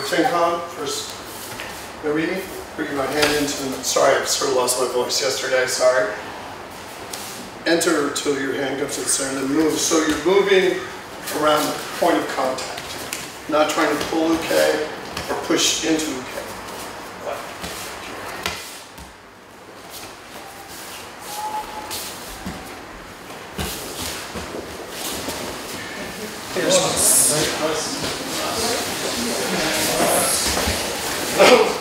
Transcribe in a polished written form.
FinCon, first the reading. Bring my hand into the, sorry, I sort of lost my voice yesterday, sorry. Enter till your hand comes to the center and then move. So you're moving around the point of contact. Not trying to pull Uke or push into Uke. Here's